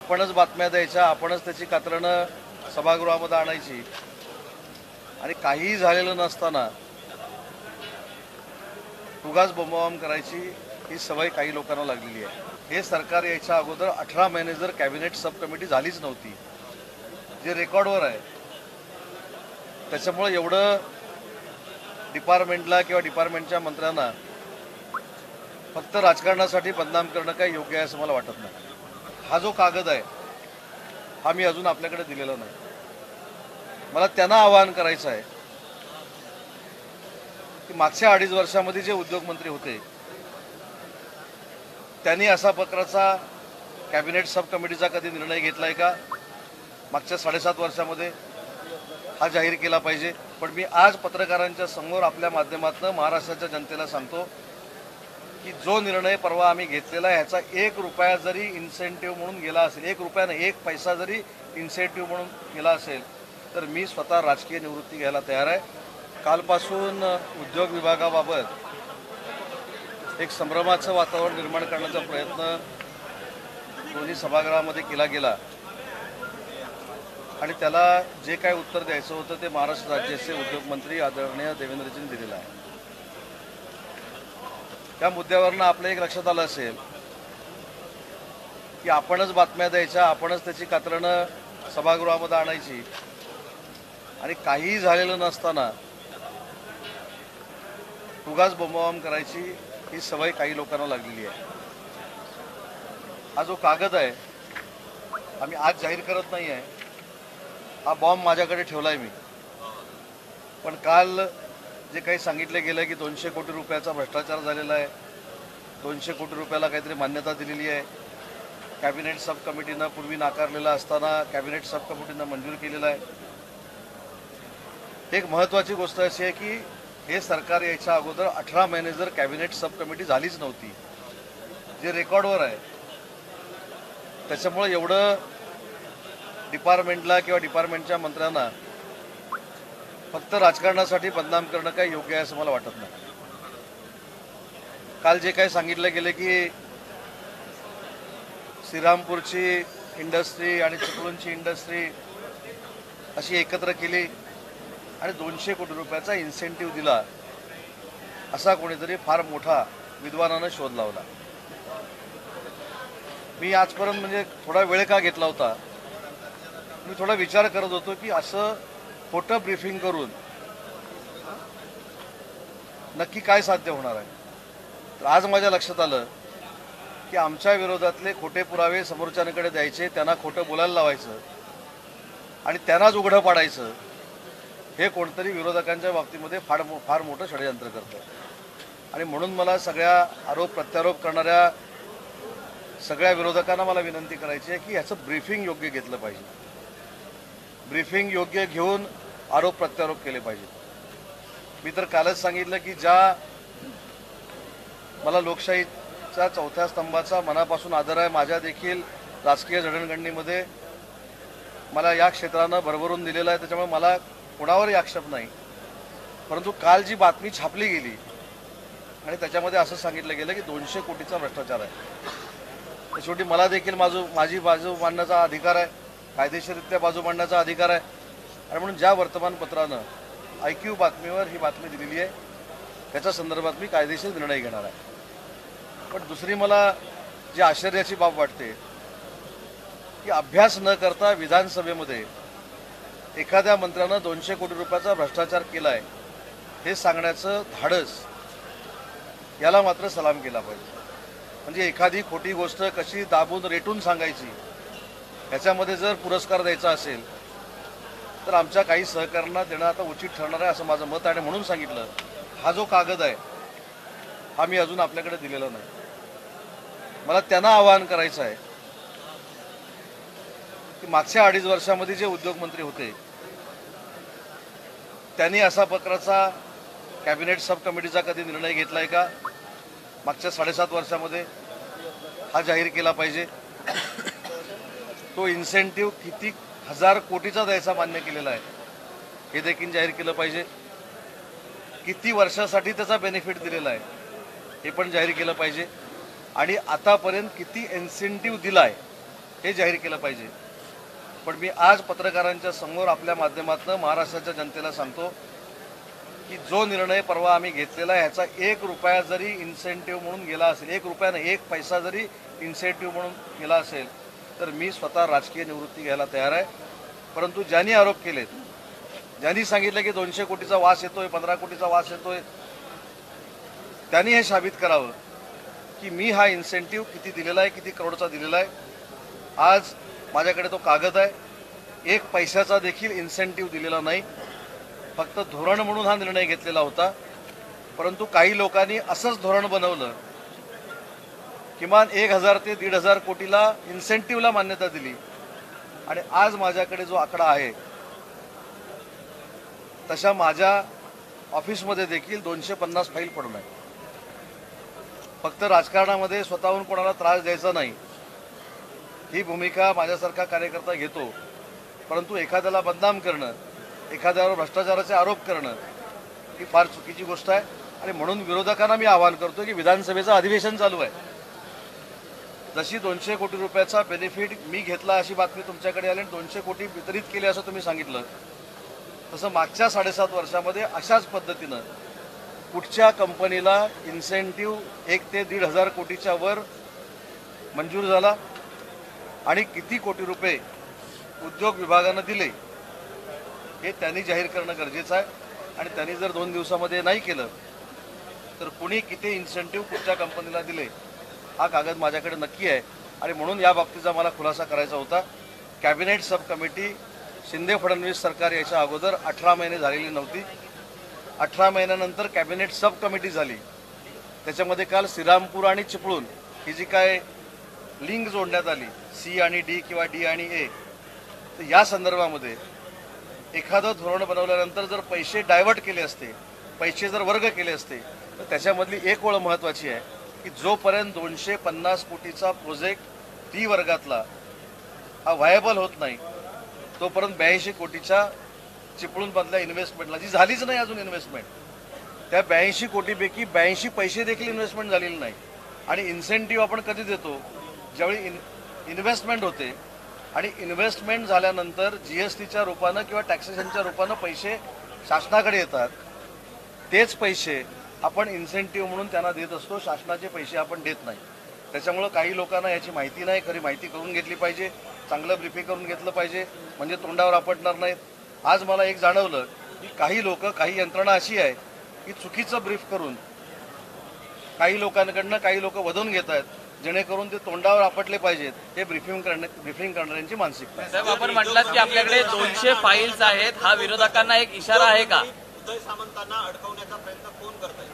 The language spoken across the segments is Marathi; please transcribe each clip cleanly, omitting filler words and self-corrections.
आपणच बातम्या द्यायच्या, आपणच त्याची कात्रणं सभागृहामध्ये आणायची आणि काहीही झालेलं नसताना उगाच बोंबाबोंब करायची ही सवय काही लोकांना लागलेली आहे. हे सरकार यायच्या अगोदर 18 महिने जर कॅबिनेट सब कमिटी झालीच नव्हती, जे रेकॉर्डवर आहे, त्याच्यामुळे एवढं डिपार्टमेंटला किंवा डिपार्टमेंटच्या मंत्र्यांना फक्त राजकारणासाठी बदनाम करणं काही योग्य आहे असं मला वाटत नाही. हा जो कागद आहे हा मी अजून आपल्याकडे दिलेला नाही. मला त्यांना आवाहन करायचं आहे की मागच्या 2.5 वर्षामध्ये जे उद्योगमंत्री होते त्यांनी असा प्रकारचा कॅबिनेट सब कमिटीचा कधी निर्णय घेतलाय का? मागच्या 7.5 वर्षामध्ये हा जाहीर केला पाहिजे. पण मी आज पत्रकारांच्या समोर आपल्या माध्यमातून महाराष्ट्राच्या जनतेला सांगतो की जो निर्णय परवा आम्ही घेतलेला आहे ह्याचा 1 रुपया जरी इन्सेंटिव्ह म्हणून गेला असेल, 1 रुपया नाही 1 पैसा जरी इन्सेंटिव्ह म्हणून गेला असेल तर मी स्वतः राजकीय निवृत्ती घ्यायला तयार आहे. कालपासून उद्योग विभागाबाबत एक संभ्रमाचं वातावरण निर्माण करण्याचा प्रयत्न दोन्ही सभागृहामध्ये केला गेला आणि त्याला जे काय उत्तर द्यायचं होतं ते महाराष्ट्र राज्याचे उद्योगमंत्री आदरणीय देवेंद्रजींनी दिलेलं आहे. त्या मुद्द्यावरनं आपलं एक लक्षात आलं असेल की आपणच बातम्या द्यायच्या, आपणच त्याची कात्रणं सभागृहामध्ये आणायची आणि काहीही झालेलं नसताना उगाच बोंबाबोंब करायची ही सवय काही लोकांना लागलेली आहे. हा जो कागद आहे आम्ही आज जाहीर करत नाही आहे. हा बॉम्ब माझ्याकडे ठेवलाय मी. पण काल जे काही सांगितलं गेलं की 200 कोटी रुपयाचा भ्रष्टाचार झालेला आहे, 200 कोटी रुपयाला काहीतरी मान्यता दिलेली आहे, कॅबिनेट सब कमिटीनं पूर्वी नाकारलेला असताना कॅबिनेट सब कमिटीनं मंजूर केलेला आहे. एक महत्त्वाची गोष्ट अशी आहे की हे सरकार यायच्या अगोदर 18 महिने जर कॅबिनेट सब कमिटी झालीच नव्हती, जे रेकॉर्डवर आहे, त्याच्यामुळे एवढं डिपार्टमेंटला किंवा डिपार्टमेंटच्या मंत्र्यांना फक्त राजकारणासाठी बदनाम करणं काही योग्य आहे असं मला वाटत नाही. काल जे काही सांगितलं गेलं की श्रीरामपूरची इंडस्ट्री आणि चिपळूणची इंडस्ट्री अशी एकत्र केली आणि 200 कोटी रुपयाचा इन्सेंटिव्ह दिला, असा कोणीतरी फार मोठा विद्वानानं शोध लावला. मी आजपर्यंत म्हणजे थोडा वेळ का घेतला होता, मी थोडा विचार करत होतो की असं खोटं ब्रीफिंग करून नक्की काय साध्य होणार आहे. तर आज माझ्या लक्षात आलं की आमच्या विरोधातले खोटे पुरावे समोरच्यांकडे द्यायचे, त्यांना खोटं बोलायला लावायचं आणि त्यांनाच उघडं पाडायचं, हे कोणतरी विरोधकांच्या बाबतीमध्ये फार मोठं षडयंत्र करतं. आणि म्हणून मला सगळ्या आरोप प्रत्यारोप करणाऱ्या सगळ्या विरोधकांना मला विनंती करायची आहे की ह्याचं ब्रीफिंग योग्य घेतलं पाहिजे. ब्रीफिंग योग्य घेऊन आरोप प्रत्यारोप केले पाहिजे. मी तर कालच सांगितलं की ज्या मला लोकशाहीच्या 4थ्या स्तंभाचा मनापासून आदर आहे, माझ्या देखील राजकीय जडणघडणीमध्ये मला या क्षेत्रानं भरभरून दिलेलं आहे, त्याच्यामुळे मला कोणावरही आक्षेप नाही. परंतु काल जी बातमी छापली गेली आणि त्याच्यामध्ये असं सांगितलं गेलं की 200 कोटीचा भ्रष्टाचार आहे, शेवटी मला देखील माझी बाजू मांडण्याचा अधिकार आहे, कायदेशीररित्या बाजू मांडण्याचा अधिकार आहे. आणि म्हणून ज्या वर्तमानपत्रानं IQ बातमीवर ही बातमी दिलेली आहे त्याच्या संदर्भात मी कायदेशीर निर्णय घेणार आहे. पण दुसरी मला जी आश्चर्याची बाब वाटते की अभ्यास न करता विधानसभेमध्ये एखाद्या मंत्र्यानं 200 कोटी रुपयाचा भ्रष्टाचार केला आहे हे सांगण्याचं धाडस, याला मात्र सलाम केला पाहिजे. म्हणजे एखादी खोटी गोष्ट कशी दाबून रेटून सांगायची, ह्याच्यामध्ये जर पुरस्कार द्यायचा असेल तर आमच्या काही सहकाऱ्यांना देणं आता उचित ठरणार आहे असं माझं मत आहे. म्हणून सांगितलं हा जो कागद आहे हा मी अजून आपल्याकडे दिलेला नाही. मला त्यांना आवाहन करायचं आहे की मागच्या 2.5 वर्षामध्ये जे उद्योगमंत्री होते त्यांनी असा प्रकारचा कॅबिनेट सब कमिटीचा कधी निर्णय घेतलाय का? मागच्या 7.5 वर्षामध्ये हा जाहीर केला पाहिजे. तो इन्सेंटिव्ह किती हजार कोटीचा द्यायचा मान्य केलेला आहे हे देखील जाहीर केलं पाहिजे. किती वर्षासाठी त्याचा बेनिफिट दिलेला आहे हे पण जाहीर केलं पाहिजे. आणि आतापर्यंत किती इन्सेंटिव्ह दिला आहे हे जाहीर केलं पाहिजे. पण मी आज पत्रकारांच्या समोर आपल्या माध्यमातून महाराष्ट्राच्या जनतेला सांगतो की जो निर्णय परवा आम्ही घेतलेला आहे ह्याचा 1 रुपया जरी इन्सेंटिव्ह म्हणून गेला असेल, 1 रुपयानं 1 पैसा जरी इन्सेंटिव्ह म्हणून गेला असेल तर मी स्वतः राजकीय निवृत्ती घ्यायला तयार आहे. परंतु ज्यांनी आरोप केलेत, ज्यांनी सांगितलं की 200 कोटीचा वास येतोय, 15 कोटीचा वास येतोय, त्यांनी हे साबित करावं की मी हा इन्सेंटिव्ह किती दिलेला आहे, किती करोडचा दिलेला आहे. आज माझ्याकडे तो कागद आहे. 1 पैशाचा देखील इन्सेंटिव्ह दिलेला नाही. फक्त धोरण म्हणून हा निर्णय घेतलेला होता. परंतु काही लोकांनी असंच धोरण बनवलं, किमान 1000 ते 1500 कोटीला इन्सेंटिव्हला मान्यता दिली. आणि आज माझ्याकडे जो आकडा आहे तशा माझ्या ऑफिसमध्ये देखील 250 फाईल पडून आहे. फक्त राजकारणामध्ये स्वतःहून कोणाला त्रास द्यायचा नाही ही भूमिका माझ्यासारखा कार्यकर्ता घेतो. परंतु एखाद्याला बदनाम करणं, एखाद्यावर भ्रष्टाचाराचे आरोप करणं ही फार चुकीची गोष्ट आहे. आणि म्हणून विरोधकांना मी आवाहन करतो की विधानसभेचं अधिवेशन चालू आहे. जशी 200 कोटी रुपयाचा बेनिफिट मी घेतला अशी बातमी तुमच्याकडे आली आणि 200 कोटी वितरित केले असं तुम्ही सांगितलं, तसं मागच्या 7.5 वर्षामध्ये अशाच पद्धतीनं कुठच्या कंपनीला इन्सेंटिव्ह 1 ते 1,500 कोटीच्या वर मंजूर झाला आणि किती कोटी रुपये उद्योग विभागानं दिले हे त्यांनी जाहीर करणं गरजेचं आहे. आणि त्यांनी जर 2 दिवसामध्ये नाही केलं तर कुणी किती इन्सेंटिव्ह कुठच्या कंपनीला दिले हा कागद माझ्याकडे नक्की आहे. आणि म्हणून या बाबतीचा मला खुलासा करायचा होता. Cabinet sub committee Shinde Fadnavis सरकार याच्या अगोदर 18 महिने झालेली नव्हती. 18 महिन्यानंतर कॅबिनेट सब कमिटी झाली. त्याच्यामध्ये काल श्रीरामपूर आणि चिपळूण ही जी काय लिंक जोडण्यात आली, सी आणि डी किंवा डी आणि ए, तर या संदर्भामध्ये एखादं धोरण बनवल्यानंतर जर पैसे डायव्हर्ट केले असते, पैसे जर वर्ग केले असते, तर त्याच्यामधली एक ओळ महत्त्वाची आहे की जोपर्यंत 250 कोटीचा प्रोजेक्ट डी वर्गातला हा व्हायबल होत नाही तोपर्यंत 82 कोटीच्या चिपळूणमधल्या इन्व्हेस्टमेंटला, जी झालीच नाही अजून इन्व्हेस्टमेंट, त्या 82 कोटीपैकी 82 पैसे देखील इन्व्हेस्टमेंट झालेली नाही. आणि इन्सेंटिव्ह आपण कधी देतो? ज्यावेळी इन्व्हेस्टमेंट होते आणि इन्व्हेस्टमेंट झाल्यानंतर जीएसटीच्या रूपानं किंवा टॅक्सेशनच्या रूपानं पैसे शासनाकडे येतात. तेच पैसे आपण इन्सेंटिव्ह म्हणून त्यांना देत असतो, शासनाचे पैसे आपण देत नाही. त्याच्यामुळं काही लोकांना याची माहिती नाही, खरी माहिती करून घेतली पाहिजे, चांगलं ब्रीफिंग करून घेतलं पाहिजे, म्हणजे तोंडावर आपटणार नाहीत. आज मला एक जाणवलं की काही लोक, काही यंत्रणा अशी आहे की चुकीचं ब्रीफ करून काही लोकांकडनं काही लोक वधून घेत आहेत, जेणेकरून ते तोंडावर आपटले पाहिजेत. हे ब्रीफिंग करणाऱ्यांची मानसिकता आहे. साहेब, आपण म्हटलात की आपल्याकडे 200 फाईल्स आहेत, हा विरोधकांना एक इशारा आहे का? उदय सामंतांना अडकवण्याचा प्रयत्न कोण करताय?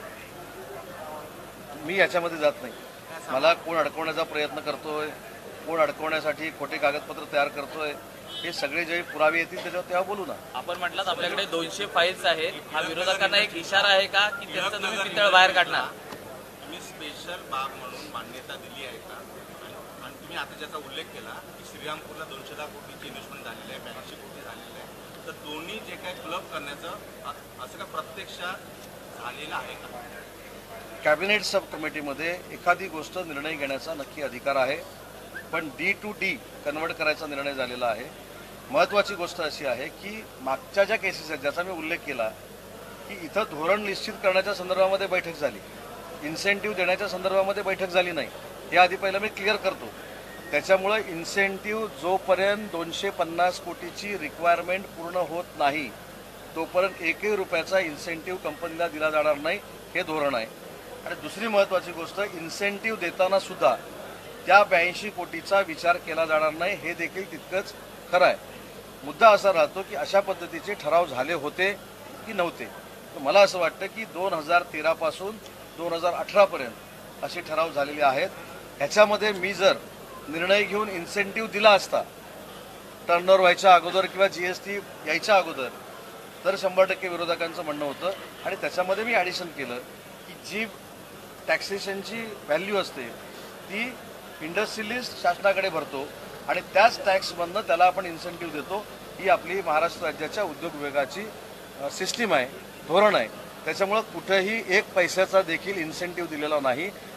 मी याच्यामध्ये जात नाही. मला कोण अडकवण्याचा प्रयत्न करतोय, कोण अडकवण्यासाठी खोटे कागदपत्र तयार करतोय, हे सगळे जे पुरावे येतील त्याच्यावर तेव्हा बोलू ना. आपण म्हटलात आपल्याकडे 200 फाईल्स आहेत, हा विरोधकांना एक इशारा आहे का की त्यांचं तुम्ही पितळ बाहेर काढणार? तुम्ही स्पेशल बाब म्हणून मान्यता दिली आहे का? आणि तुम्ही आता ज्याचा उल्लेख केला की श्रीरामपूरला 210 कोटीची इन्व्हेस्टमेंट झालेली आहे, 82 कोटी झालेली आहे, तर दोन्ही जे काही क्लब करण्याचं असं का प्रत्यक्षात झालेलं आहे का? कॅबिनेट सब कमिटीमध्ये एखादी गोष्ट निर्णय घेण्याचा नक्की अधिकार आहे, पण डी टू डी कन्वर्ट करायचा निर्णय झालेला आहे. महत्त्वाची गोष्ट अशी आहे की मागच्या ज्या केसेस आहेत ज्याचा मी उल्लेख केला की इथं धोरण निश्चित करण्याच्या संदर्भामध्ये बैठक झाली, इन्सेंटिव्ह देण्याच्या संदर्भामध्ये बैठक झाली नाही. हे आधी पहिलं मी क्लिअर करतो. त्याच्यामुळं इन्सेंटिव्ह जोपर्यंत 250 कोटीची रिक्वायरमेंट पूर्ण होत नाही तोपर्यंत 1 रुपयाचा इन्सेंटिव्ह कंपनीला दिला जाणार नाही, हे धोरण आहे. आणि दुसरी महत्त्वाची गोष्ट, इन्सेंटिव्ह देताना सुद्धा त्या 82 कोटीचा विचार केला जाणार नाही, हे देखील तितकंच खरं आहे. मुद्दा असा राहतो की अशा पद्धतीचे ठराव झाले होते की नव्हते. तर मला असं वाटतं की 2013 पासून 2018 पर्यंत असे ठराव झालेले आहेत. ह्याच्यामध्ये मी जर निर्णय घेऊन इन्सेंटिव्ह दिला असता टर्नओव्हर व्हायच्या अगोदर किंवा जीएसटी यायच्या अगोदर, तर 100% विरोधकांचं म्हणणं होतं. आणि त्याच्यामध्ये मी ॲडिशन केलं की जी टॅक्सेशनची व्हॅल्यू असते ती इंडस्ट्रियलिस्ट शासनाकडे भरतो आणि त्याच टॅक्समधनं त्याला आपण इन्सेंटिव्ह देतो. ही आपली महाराष्ट्र राज्याच्या उद्योग विभागाची सिस्टीम आहे, धोरण आहे. त्याच्यामुळं कुठेही 1 पैशाचा देखील इन्सेंटिव्ह दिलेला नाही.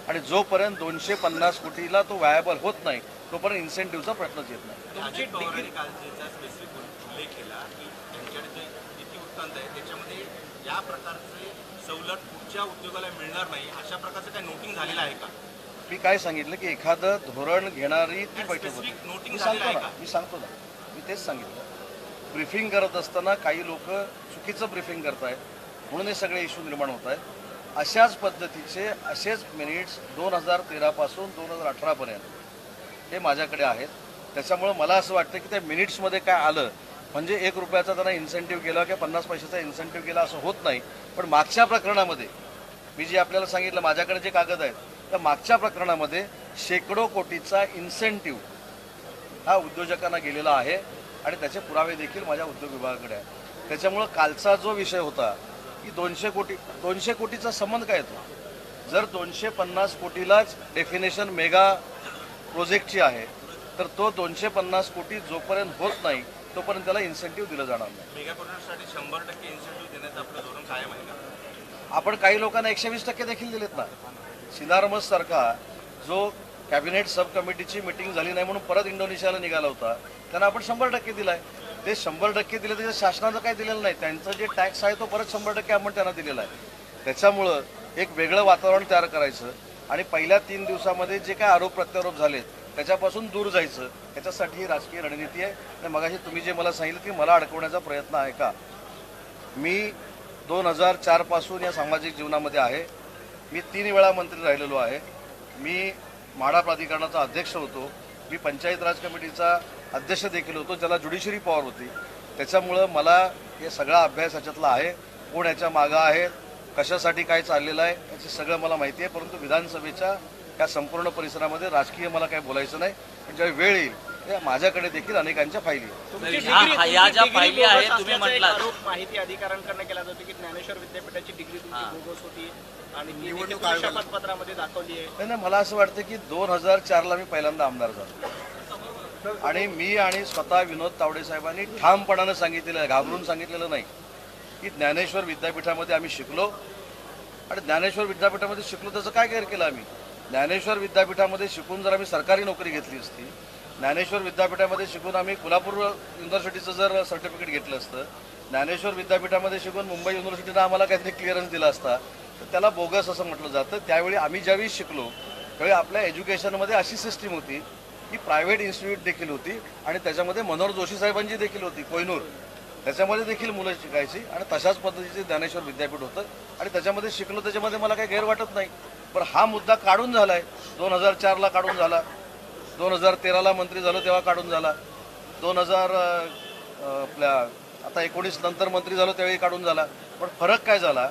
आणि जोपर्यंत 250 कोटीला तो व्हायबल होत नाही तोपर्यंत इन्सेंटिव्हचा प्रश्नच येत नाही. अजित पवारांनी काल त्याचा स्पेसिफिक उल्लेख केला की त्यांच्याकडे जे निधी उत्पन्न आहे त्याच्यामध्ये या प्रकारचे सवलत कुठच्या उद्योगाला मिळणार नाही अशा प्रकारचं काही नोटिंग झालेलं आहे का? मी काय सांगितलं की एखादं धोरण घेणारी ती बैठक होती. स्पेसिफिक नोटिंग मी झालेलं आहे सांगतो का? ना मी तेच सांगितलं. ब्रीफिंग करत असताना काही लोक चुकीचं ब्रीफिंग करतायत म्हणून हे सगळे इश्यू निर्माण होत आहेत. अशाच पद्धतीचे असेच मिनिट्स 2013 पासून 2018 पर्यंत हे माझ्याकडे आहेत. त्याच्यामुळं मला असं वाटतं की त्या मिनिट्समध्ये काय आलं म्हणजे 1 रुपयाचा त्यांना इन्सेंटिव्ह केला किंवा 50 पैशाचा इन्सेंटिव्ह केला असं होत नाही. पण मागच्या प्रकरणामध्ये मी जे आपल्याला सांगितलं माझ्याकडे जे कागद आहेत त्या मागच्या प्रकरणामध्ये शेकडो कोटीचा इन्सेंटिव्ह हा उद्योजकांना गेलेला आहे आणि त्याचे पुरावे देखील माझ्या उद्योग विभागाकडे आहेत. त्याच्यामुळं कालचा जो विषय होता की 200 कोटीचा संबंध काय येतो. जर 250 कोटीलाच डेफिनेशन मेगा प्रोजेक्टची आहे तर तो 250 कोटी जोपर्यंत होत नाही तोपर्यंत त्याला इन्सेंटिव्ह दिलं जाणार नाही. मेगा प्रोजेक्टसाठी 100% इन्सेंटिव्ह देण्याचं आपलं धोरण कायम आहे का? आपण काही लोकांना 120% देखील दिलेत ना. सिनारमस सारखा जो कॅबिनेट सब कमिटीची मिटिंग झाली नाही म्हणून परत इंडोनेशियाला निघाला होता त्यांना आपण 100% दिलाय. ते 100% दिले त्याच्या शासनाचं काही दिलेलं नाही. त्यांचं जे टॅक्स आहे तो परत 100% आपण त्यांना दिलेला आहे. त्याच्यामुळं एक वेगळं वातावरण तयार करायचं आणि पहिल्या 3 दिवसामध्ये जे काय आरोप प्रत्यारोप झालेत त्याच्यापासून दूर जायचं याच्यासाठी ही राजकीय रणनीती आहे. आणि मगाशी तुम्ही जे मला सांगितलं की मला अडकवण्याचा प्रयत्न आहे का. मी 2004 पासून या सामाजिक जीवनामध्ये आहे. मी 3 वेळा मंत्री राहिलेलो आहे. मी म्हाडा प्राधिकरणाचा अध्यक्ष होतो. मी पंचायत राज कमिटीचा अध्यक्ष देखील होतो ज्याला ज्युडिशरी पॉवर होती. त्याच्यामुळं मला हे सगळा अभ्यास ह्याच्यातला आहे. कोण याच्या मागं आहे कशासाठी काय चाललेलं आहे याचं सगळं मला माहिती आहे. परंतु विधानसभेच्या या संपूर्ण परिसरामध्ये राजकीय मला काही बोलायचं नाही. पण ज्यावेळी वेळ येईल त्या माझ्याकडे देखील अनेकांच्या फायली आहेत. या ज्या फायली आहेत तुम्ही म्हटलात माहिती अधिकाऱ्यांकडनं केला जातो की ज्ञानेश्वर विद्यापीठाची डिग्री तुमची बोगस होती आणि ती शपथपत्रामध्ये दाखवली आहे. नाही मला असं वाटतं की 2004ला मी पहिल्यांदा आमदार झालो आणि मी आणि स्वतः विनोद तावडे साहेबांनी ठामपणानं सांगितलेलं आहे घाबरून सांगितलेलं नाही की ज्ञानेश्वर विद्यापीठामध्ये आम्ही शिकलो आणि ज्ञानेश्वर विद्यापीठामध्ये शिकलो त्याचं काय गैर केलं आम्ही. ज्ञानेश्वर विद्यापीठामध्ये शिकून जर आम्ही सरकारी नोकरी घेतली असती ज्ञानेश्वर विद्यापीठामध्ये शिकून आम्ही कोल्हापूर युनिव्हर्सिटीचं जर सर्टिफिकेट घेतलं असतं ज्ञानेश्वर विद्यापीठामध्ये शिकून मुंबई युनिव्हर्सिटीनं आम्हाला काहीतरी क्लिअरन्स दिला असता तर त्याला बोगस असं म्हटलं जातं. त्यावेळी आम्ही ज्यावेळी शिकलो त्यावेळी आपल्या एज्युकेशनमध्ये अशी सिस्टीम होती की प्रायव्हेट इन्स्टिट्यूट देखील होती आणि त्याच्यामध्ये मनोहर जोशी साहेबांची देखील होती कोयनूर त्याच्यामध्ये देखील मुलं शिकायची आणि तशाच पद्धतीचे ज्ञानेश्वर विद्यापीठ होतं आणि त्याच्यामध्ये शिकलो त्याच्यामध्ये मला काही गैर वाटत नाही. पण हा मुद्दा काढून झाला आहे 2004ला काढून झाला 2013ला मंत्री झालो तेव्हा काढून झाला 2000 आपल्या आता 19 नंतर मंत्री झालो त्यावेळी काढून झाला. पण फरक काय झाला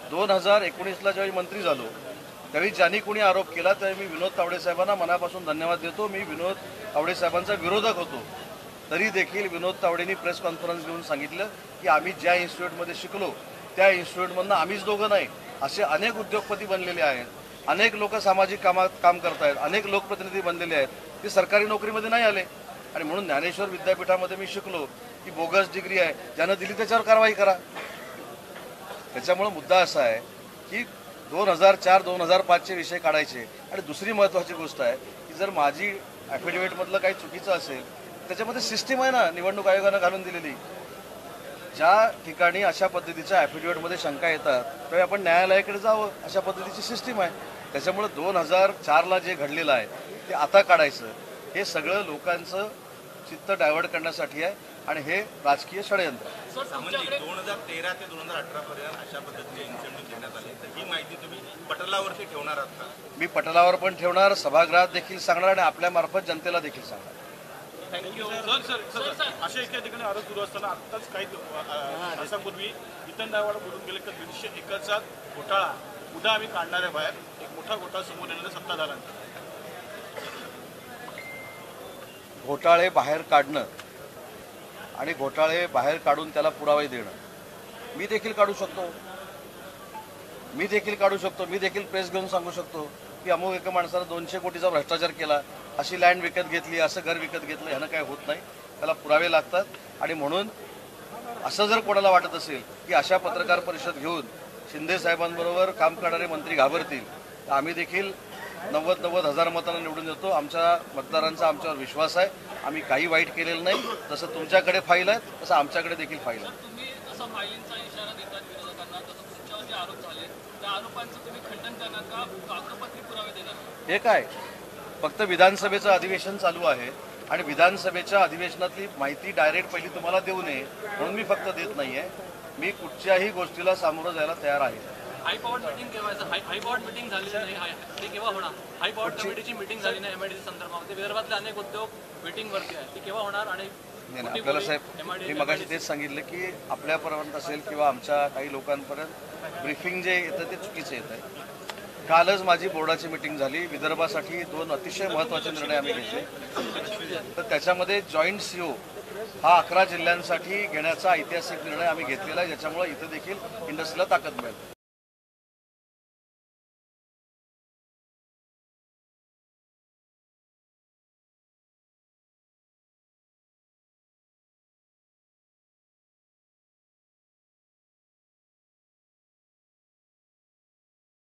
2019ला ज्यावेळी मंत्री झालो त्यावेळी ज्यांनी कोणी आरोप केला त्यावेळी मी विनोद तावडे साहेबांना मनापासून धन्यवाद देतो. मी विनोद तावडे साहेबांचा विरोधक होतो तरी देखील विनोद तावडेंनी प्रेस कॉन्फरन्स घेऊन सांगितलं की आम्ही ज्या इन्स्टिट्यूटमध्ये शिकलो त्या इन्स्टिट्यूटमधनं आम्हीच दोघं नाही असे अनेक उद्योगपती बनलेले आहेत. अनेक लोक सामाजिक कामात काम करत आहेत. अनेक लोकप्रतिनिधी बनलेले आहेत. ते सरकारी नोकरीमध्ये नाही आले आणि म्हणून ज्ञानेश्वर विद्यापीठामध्ये मी शिकलो की बोगस डिग्री आहे ज्यानं दिली त्याच्यावर कारवाई करा. त्याच्यामुळे मुद्दा असा आहे की 2004-2005चे विषय काढायचे. आणि दुसरी महत्त्वाची गोष्ट आहे की जर माझी ॲफिडेव्हिटमधलं काही चुकीचं असेल त्याच्यामध्ये सिस्टीम आहे ना निवडणूक आयोगानं घालून दिलेली. ज्या ठिकाणी अशा पद्धतीच्या ॲफिडेव्हिटमध्ये शंका येतात त्यावेळी आपण न्यायालयाकडे जावं अशा पद्धतीची सिस्टीम आहे. त्याच्यामुळे 2004ला जे घडलेलं आहे ते आता काढायचं हे सगळं लोकांचं चित्त डायव्हर्ट करण्यासाठी आहे आणि हे राजकीय षडयंत्र. 2013 ते 2018 पर्यंत अशा पद्धतीने इन्सेंटिव्ह देण्यात आले तर ही माहिती तुम्ही पटलावरती ठेवणार आहात का? मी पटलावर पण ठेवणार सभागृहात देखील सांगणार आणि आपल्या मार्फत जनतेला देखील सांगणार. अशा एका ठिकाणी आरोप सुरू असताना आत्ताच काही तासापूर्वी वितन दायवाडा बोलून गेले तर 150 एकरचा घोटाळा उद्या आम्ही काढणार आहे बाहेर. एक मोठा घोटाळा समोर येणाऱ्या सत्ताधाऱ्यांचा. घोटाळे बाहेर काढणं आणि घोटाळे बाहेर काढून त्याला पुरावे देणं मी देखील काढू शकतो. मी देखील प्रेस घेऊन सांगू शकतो की अमुक एका माणसानं 200 कोटीचा भ्रष्टाचार केला अशी लँड विकत घेतली असं घर विकत घेतलं ह्यानं काय होत नाही. त्याला पुरावे लागतात आणि म्हणून असं जर कोणाला वाटत असेल की अशा पत्रकार परिषद घेऊन शिंदे साहेबांबरोबर काम करणारे मंत्री घाबरतील तर आम्ही देखील 90,000 मतांना निवडून येतो. आमच्या मतदारांचा आमच्यावर विश्वास आहे. आम्ही काही वाईट केलेलं नाही. जसं तुमच्याकडे फाईल आहेत तसं आमच्याकडे देखील फाईल आहे. तुम्ही असा फायलिंगचा इशारा देतात विरोधकांना, तसं तुमच्यावर जे आरोप झाले त्या आरोपांचं तुम्ही खंडन करणार का, कागदोपत्री पुरावे देणार? हे काय, फक्त विधानसभेचं अधिवेशन चालू आहे आणि विधानसभेच्या अधिवेशनातली माहिती डायरेक्ट पहिली तुम्हाला देऊ नये म्हणून मी फक्त देत नाहीये. मी कुठच्याही गोष्टीला सामोरं जायला तयार आहे. हाय पॉवर मीटिंग केव्हा, हाय पॉवर मीटिंग झालेली नाही, ते केव्हा होणार? हाय पॉवर कमिटीची मीटिंग झाली नाही एमआयडीसी संदर्भामध्ये. विदर्भातले अनेक उद्योग मीटिंगवरती आहे, ती केव्हा होणार? आणि नाही, आपल्याला साहेब मी मगाशी तेच सांगितलं की आपल्यापर्यंत असेल किंवा आमच्या काही लोकांपर्यंत ब्रीफिंग जे येतं ते चुकीचं येत आहे. कालच माझी बोर्डाची मीटिंग झाली. विदर्भासाठी 2 अतिशय महत्त्वाचे निर्णय आम्ही घेतले. तर त्याच्यामध्ये जॉईंट सीओ हा 11 जिल्ह्यांसाठी घेण्याचा ऐतिहासिक निर्णय आम्ही घेतलेला आहे, ज्याच्यामुळे इथं देखील इंडस्ट्रीला ताकद मिळेल.